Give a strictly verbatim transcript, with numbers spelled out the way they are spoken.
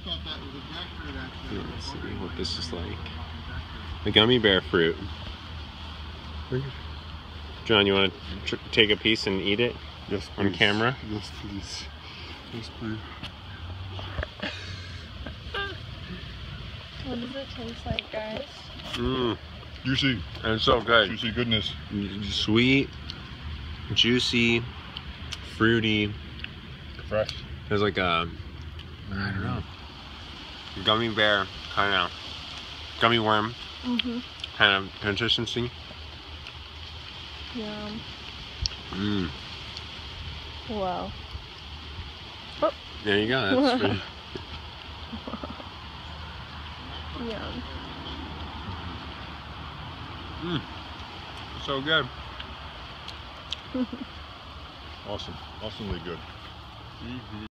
thought that was a jackfruit actually. Let's see what this is like. The gummy bear fruit. John, you want to tr take a piece and eat it? Yes, on please. camera? Yes, please. Yes, please. What does it taste like, guys? Mmm, Juicy. it's so good. Juicy goodness. Sweet, juicy, fruity. Fresh. There's like a, I don't know, gummy bear kind of, gummy worm Mm-hmm. kind of consistency. Yum. Mmm. Wow. There you go. That's pretty. Yum. Mmm. So good. Awesome. Awesomely good. Mm-hmm.